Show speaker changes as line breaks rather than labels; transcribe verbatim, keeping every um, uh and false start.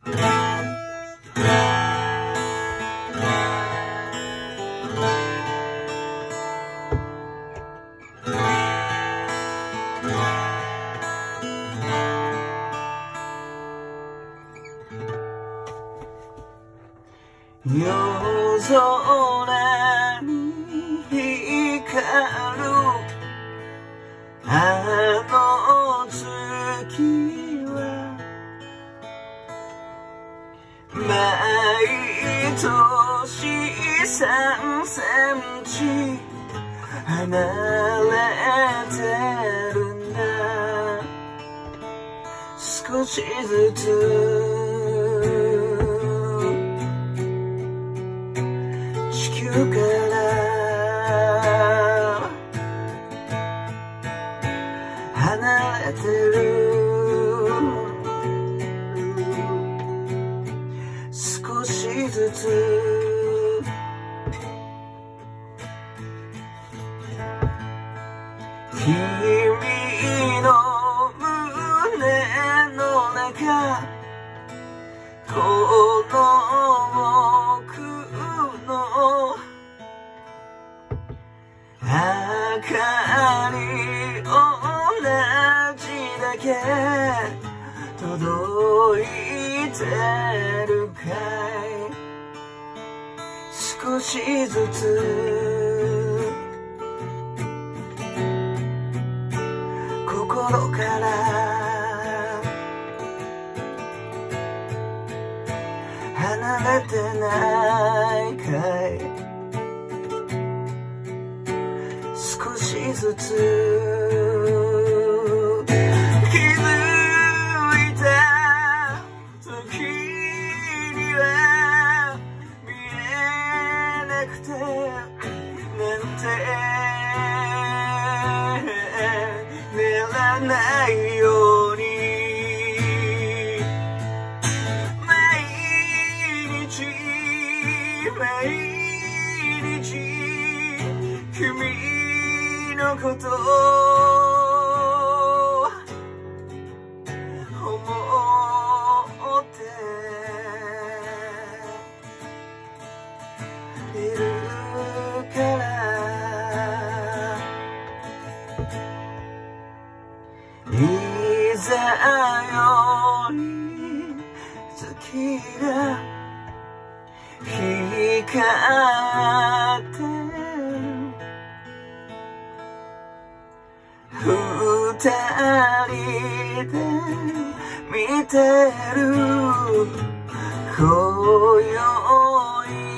夜空に光るあの月は毎年さんセンチ離れてるんだ。少しずつ地球から離れてる。少しずつ君の胸の中、この僕の明かり同じだけ届いてるかい。少しずつ心から離れてないかい。少しずつ気づいた時には見えなくてなんてならないように毎日毎日君のことを思っているから。いざよい月が光って二人で見てる今宵